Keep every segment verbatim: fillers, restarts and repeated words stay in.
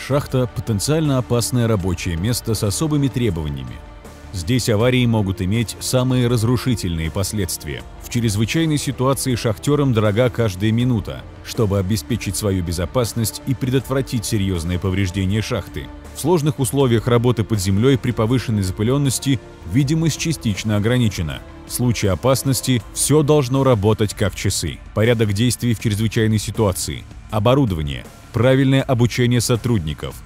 Шахта – потенциально опасное рабочее место с особыми требованиями. Здесь аварии могут иметь самые разрушительные последствия. В чрезвычайной ситуации шахтерам дорога каждая минута, чтобы обеспечить свою безопасность и предотвратить серьезные повреждения шахты. В сложных условиях работы под землей при повышенной запыленности видимость частично ограничена. В случае опасности все должно работать как часы. Порядок действий в чрезвычайной ситуации, оборудование, правильное обучение сотрудников,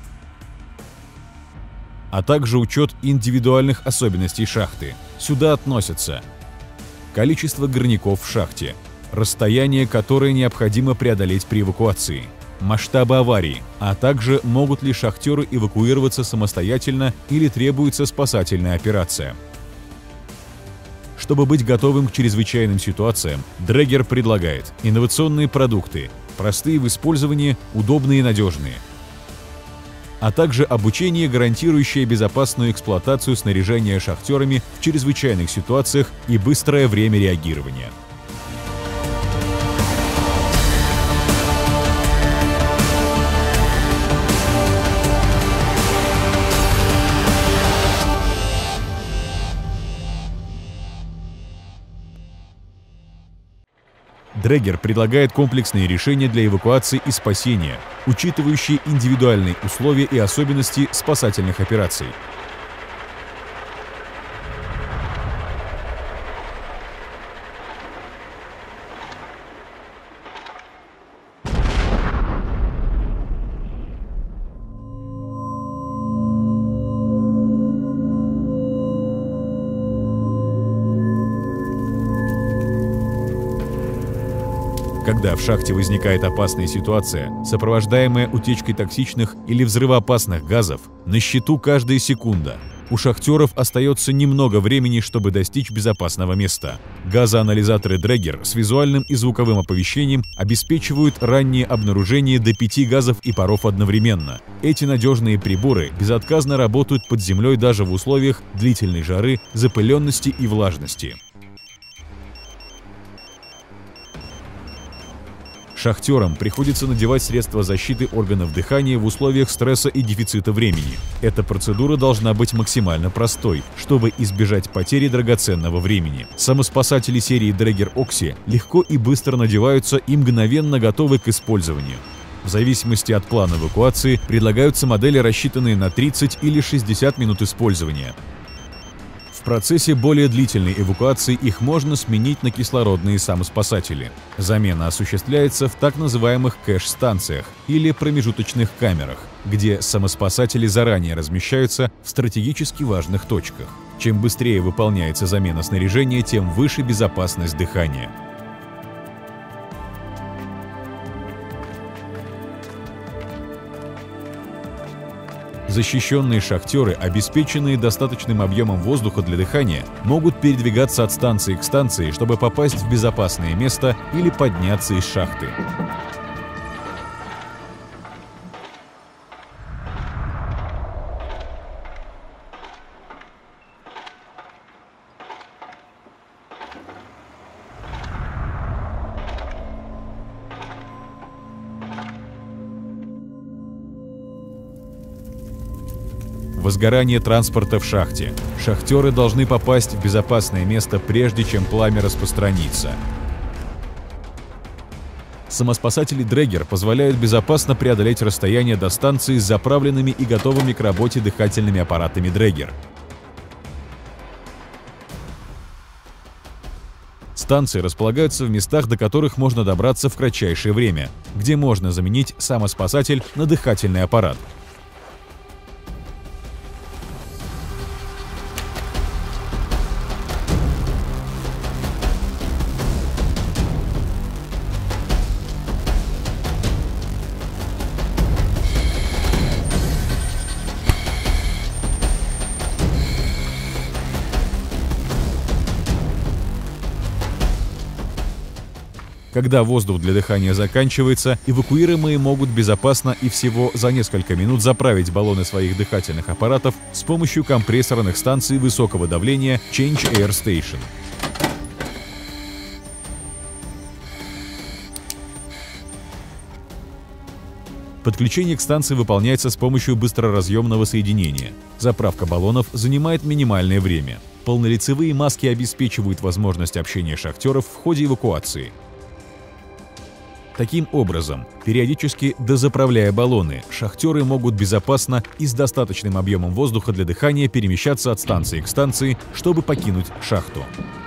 а также учет индивидуальных особенностей шахты. Сюда относятся количество горняков в шахте, расстояние, которое необходимо преодолеть при эвакуации, масштабы аварии, а также могут ли шахтеры эвакуироваться самостоятельно или требуется спасательная операция. Чтобы быть готовым к чрезвычайным ситуациям, Дрэггер предлагает инновационные продукты, простые в использовании, удобные и надежные, а также обучение, гарантирующее безопасную эксплуатацию снаряжения шахтерами в чрезвычайных ситуациях и быстрое время реагирования. Дрэггер предлагает комплексные решения для эвакуации и спасения, учитывающие индивидуальные условия и особенности спасательных операций. Когда в шахте возникает опасная ситуация, сопровождаемая утечкой токсичных или взрывоопасных газов, на счету каждая секунда. У шахтеров остается немного времени, чтобы достичь безопасного места. Газоанализаторы Дрэггер с визуальным и звуковым оповещением обеспечивают раннее обнаружение до пяти газов и паров одновременно. Эти надежные приборы безотказно работают под землей даже в условиях длительной жары, запыленности и влажности. Шахтерам приходится надевать средства защиты органов дыхания в условиях стресса и дефицита времени. Эта процедура должна быть максимально простой, чтобы избежать потери драгоценного времени. Самоспасатели серии Дрэггер Окси легко и быстро надеваются и мгновенно готовы к использованию. В зависимости от плана эвакуации предлагаются модели, рассчитанные на тридцать или шестьдесят минут использования. В процессе более длительной эвакуации их можно сменить на кислородные самоспасатели. Замена осуществляется в так называемых кэш-станциях или промежуточных камерах, где самоспасатели заранее размещаются в стратегически важных точках. Чем быстрее выполняется замена снаряжения, тем выше безопасность дыхания. Защищенные шахтеры, обеспеченные достаточным объемом воздуха для дыхания, могут передвигаться от станции к станции, чтобы попасть в безопасное место или подняться из шахты. Возгорание транспорта в шахте. Шахтеры должны попасть в безопасное место, прежде чем пламя распространится. Самоспасатели Дрэггер позволяют безопасно преодолеть расстояние до станции с заправленными и готовыми к работе дыхательными аппаратами Дрэггер. Станции располагаются в местах, до которых можно добраться в кратчайшее время, где можно заменить самоспасатель на дыхательный аппарат. Когда воздух для дыхания заканчивается, эвакуируемые могут безопасно и всего за несколько минут заправить баллоны своих дыхательных аппаратов с помощью компрессорных станций высокого давления Change Air Station. Подключение к станции выполняется с помощью быстроразъемного соединения. Заправка баллонов занимает минимальное время. Полнолицевые маски обеспечивают возможность общения шахтеров в ходе эвакуации. Таким образом, периодически дозаправляя баллоны, шахтеры могут безопасно и с достаточным объемом воздуха для дыхания перемещаться от станции к станции, чтобы покинуть шахту.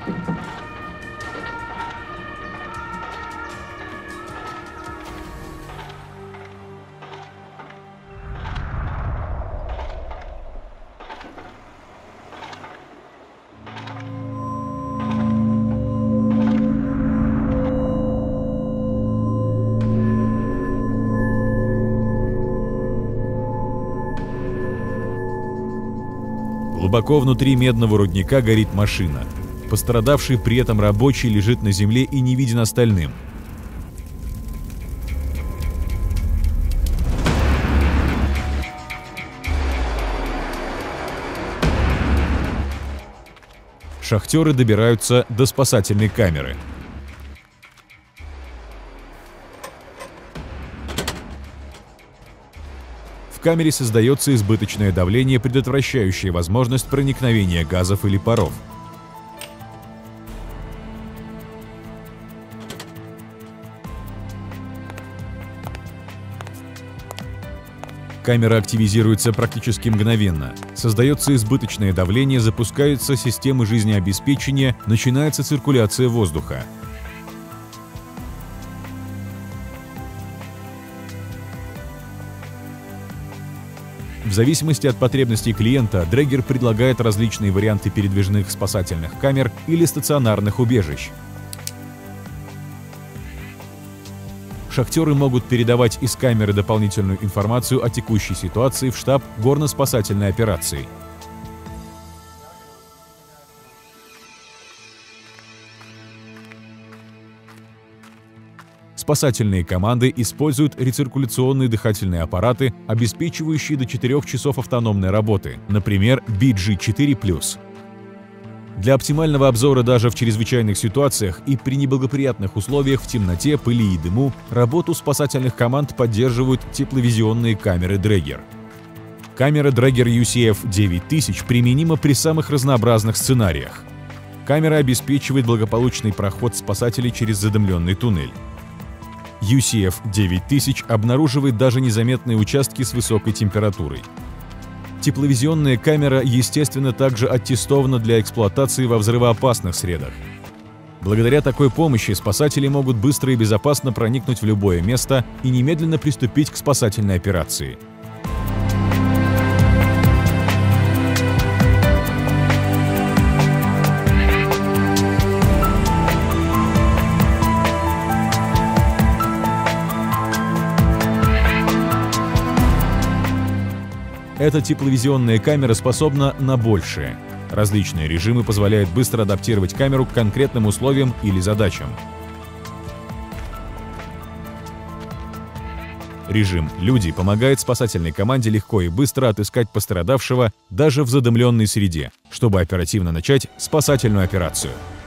Глубоко внутри медного рудника горит машина. Пострадавший при этом рабочий лежит на земле и не виден остальным. Шахтеры добираются до спасательной камеры. В камере создается избыточное давление, предотвращающее возможность проникновения газов или паров. Камера активизируется практически мгновенно. Создается избыточное давление, запускаются системы жизнеобеспечения, начинается циркуляция воздуха. В зависимости от потребностей клиента, Дрэггер предлагает различные варианты передвижных спасательных камер или стационарных убежищ. Шахтеры могут передавать из камеры дополнительную информацию о текущей ситуации в штаб горно-спасательной операции. Спасательные команды используют рециркуляционные дыхательные аппараты, обеспечивающие до четырёх часов автономной работы, например, би джи четыре плюс. Для оптимального обзора даже в чрезвычайных ситуациях и при неблагоприятных условиях в темноте, пыли и дыму работу спасательных команд поддерживают тепловизионные камеры Дрэггер. Камера Дрэггер ю си эф девять тысяч применима при самых разнообразных сценариях. Камера обеспечивает благополучный проход спасателей через задымленный туннель. ю си эф девять тысяч обнаруживает даже незаметные участки с высокой температурой. Тепловизионная камера, естественно, также аттестована для эксплуатации во взрывоопасных средах. Благодаря такой помощи спасатели могут быстро и безопасно проникнуть в любое место и немедленно приступить к спасательной операции. Эта тепловизионная камера способна на большее. Различные режимы позволяют быстро адаптировать камеру к конкретным условиям или задачам. Режим «Люди» помогает спасательной команде легко и быстро отыскать пострадавшего даже в задымленной среде, чтобы оперативно начать спасательную операцию.